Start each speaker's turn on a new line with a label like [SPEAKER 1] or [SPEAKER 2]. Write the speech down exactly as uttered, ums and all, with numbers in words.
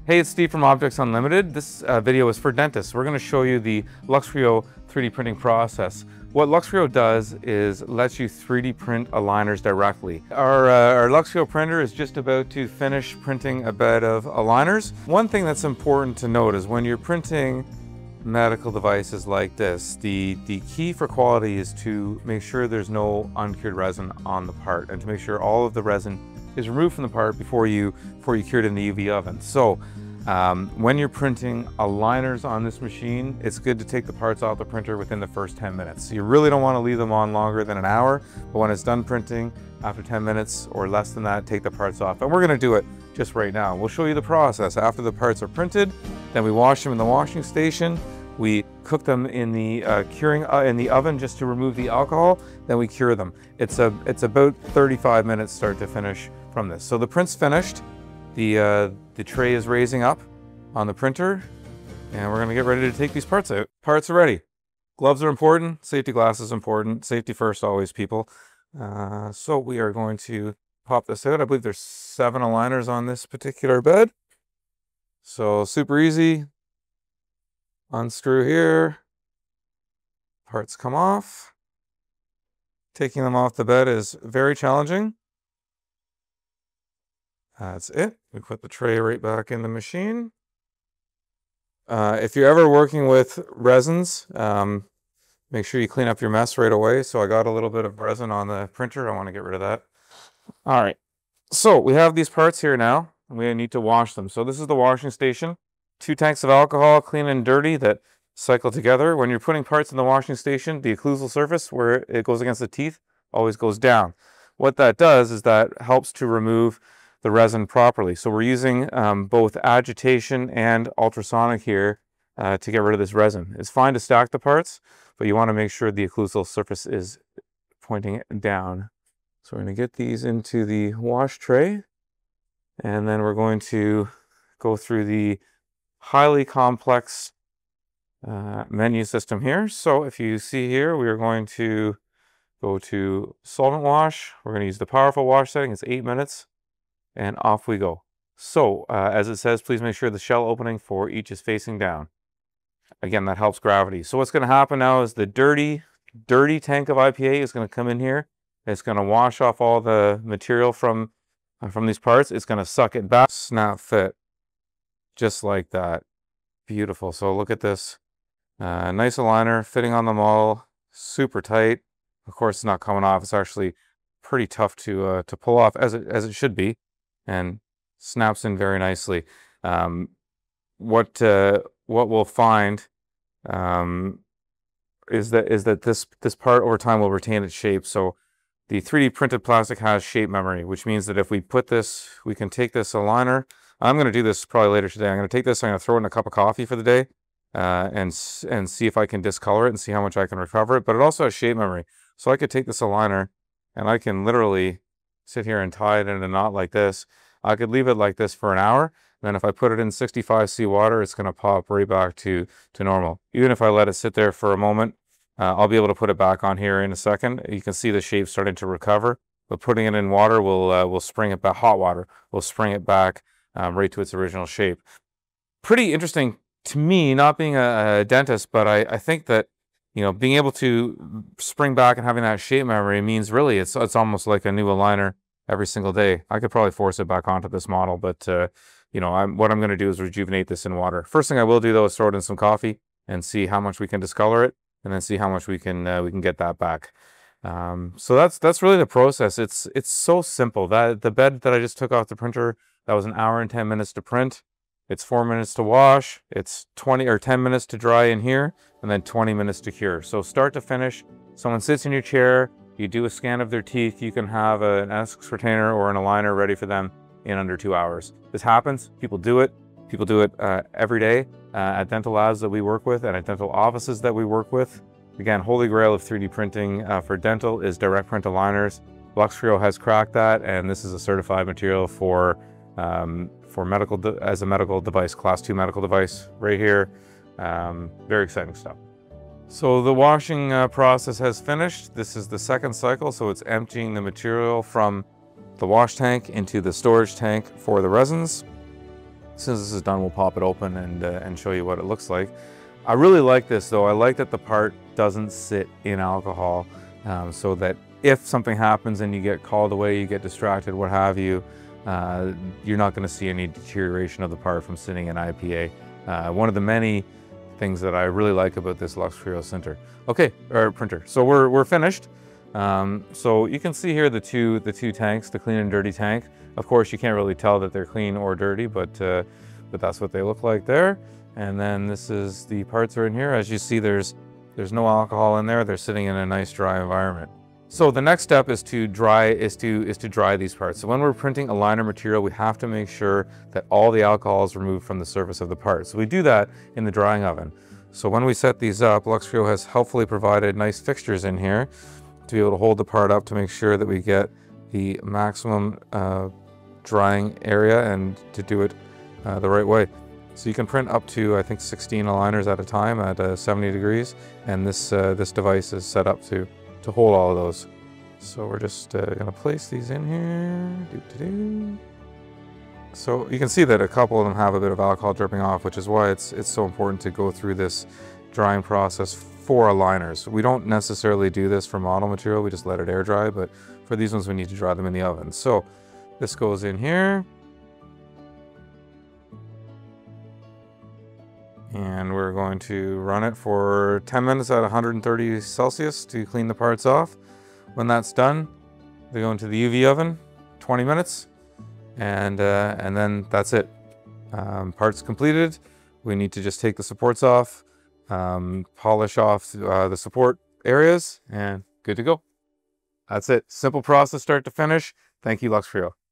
[SPEAKER 1] Hey, it's Steve from Objects Unlimited. This uh, video is for dentists. We're going to show you the LuxCreo three D printing process. What LuxCreo does is lets you three D print aligners directly. Our, uh, our LuxCreo printer is just about to finish printing a bed of aligners. One thing that's important to note is when you're printing medical devices like this, the, the key for quality is to make sure there's no uncured resin on the part and to make sure all of the resin is removed from the part before you before you cure it in the U V oven. So um, when you're printing aligners on this machine, it's good to take the parts off the printer within the first ten minutes. You really don't want to leave them on longer than an hour, but when it's done printing, after ten minutes or less than that, take the parts off. And we're going to do it just right now. We'll show you the process. After the parts are printed, then we wash them in the washing station. We cook them in the uh, curing uh, in the oven just to remove the alcohol. Then we cure them. It's a it's about thirty-five minutes start to finish from this. So the print's finished. The uh, the tray is raising up on the printer, and we're gonna get ready to take these parts out. Parts are ready. Gloves are important. Safety glasses important. Safety first, always, people. Uh, so we are going to pop this out. I believe there's seven aligners on this particular bed. So super easy. Unscrew here, parts come off. Taking them off the bed is very challenging. That's it. We put the tray right back in the machine. Uh, if you're ever working with resins, um, make sure you clean up your mess right away. So I got a little bit of resin on the printer. I want to get rid of that. All right. So we have these parts here now. We need to wash them. So this is the washing station. Two tanks of alcohol, clean and dirty, that cycle together. When you're putting parts in the washing station, the occlusal surface where it goes against the teeth always goes down. What that does is that helps to remove the resin properly. So we're using um, both agitation and ultrasonic here uh, to get rid of this resin. It's fine to stack the parts, but you want to make sure the occlusal surface is pointing down. So we're going to get these into the wash tray, and then we're going to go through the highly complex uh, menu system here. So if you see here, we are going to go to solvent wash. We're going to use the powerful wash setting. It's eight minutes and off we go. So uh, as it says, please make sure the shell opening for each is facing down. Again, that helps gravity. So what's going to happen now is the dirty, dirty tank of I P A is going to come in here. It's going to wash off all the material from, uh, from these parts. It's going to suck it back, snap fit. Just like that. Beautiful. So look at this. Uh, nice aligner fitting on the model. Super tight. Of course, it's not coming off. It's actually pretty tough to uh, to pull off, as it as it should be, and snaps in very nicely. Um, what uh, what we'll find um, is that is that this this part over time will retain its shape. So the three D printed plastic has shape memory, which means that if we put this, we can take this aligner. I'm going to do this probably later today. I'm going to take this, I'm going to throw it in a cup of coffee for the day uh, and, and see if I can discolor it and see how much I can recover it. But it also has shape memory. So I could take this aligner and I can literally sit here and tie it in a knot like this. I could leave it like this for an hour. Then if I put it in sixty-five C water, it's going to pop right back to, to normal. Even if I let it sit there for a moment, uh, I'll be able to put it back on here in a second. You can see the shape starting to recover. But putting it in water will, uh, will spring it back, hot water will spring it back Um, right to its original shape. Pretty interesting to me, not being a, a dentist, but I, I think that, you know, being able to spring back and having that shape memory means really it's it's almost like a new aligner every single day. I could probably force it back onto this model, but uh, you know, I'm, what I'm going to do is rejuvenate this in water. First thing I will do though is throw it in some coffee and see how much we can discolor it, and then see how much we can uh, we can get that back. Um, so that's that's really the process. It's it's so simple. That the bed that I just took off the printer, that was an hour and ten minutes to print. It's four minutes to wash. It's twenty or ten minutes to dry in here, and then twenty minutes to cure. So start to finish, someone sits in your chair, you do a scan of their teeth, you can have a, an Essex retainer or an aligner ready for them in under two hours. This happens, people do it. People do it uh, every day uh, at dental labs that we work with and at dental offices that we work with. Again, holy grail of three D printing uh, for dental is direct print aligners. LuxCreo has cracked that, and this is a certified material for Um, for medical, as a medical device, class two medical device right here. Um, very exciting stuff. So the washing uh, process has finished. This is the second cycle, so it's emptying the material from the wash tank into the storage tank for the resins. As soon as this is done, we'll pop it open and, uh, and show you what it looks like. I really like this though. I like that the part doesn't sit in alcohol, um, so that if something happens and you get called away, you get distracted, what have you, uh, you're not going to see any deterioration of the part from sitting in I P A. Uh, one of the many things that I really like about this LuxCreo sinter. Okay, or printer. So we're, we're finished. Um, so you can see here the two, the two tanks, the clean and dirty tank. Of course, you can't really tell that they're clean or dirty, but, uh, but that's what they look like there. And then this is the parts are in here. As you see, there's, there's no alcohol in there. They're sitting in a nice dry environment. So the next step is to dry, is to, is to dry these parts. So when we're printing a liner material, we have to make sure that all the alcohol is removed from the surface of the part. So we do that in the drying oven. So when we set these up, LuxCreo has helpfully provided nice fixtures in here to be able to hold the part up to make sure that we get the maximum uh, drying area and to do it uh, the right way. So you can print up to, I think, sixteen aligners at a time at uh, seventy degrees, and this uh, this device is set up to to hold all of those. So we're just uh, gonna place these in here. Doo -doo -doo. So you can see that a couple of them have a bit of alcohol dripping off, which is why it's it's so important to go through this drying process for aligners. We don't necessarily do this for model material, we just let it air dry, but for these ones we need to dry them in the oven. So this goes in here. And we're going to run it for ten minutes at one hundred thirty Celsius to clean the parts off. When that's done, they go into the U V oven, twenty minutes, and, uh, and then that's it. Um, parts completed. We need to just take the supports off, um, polish off uh, the support areas, and good to go. That's it. Simple process start to finish. Thank you, LuxCreo.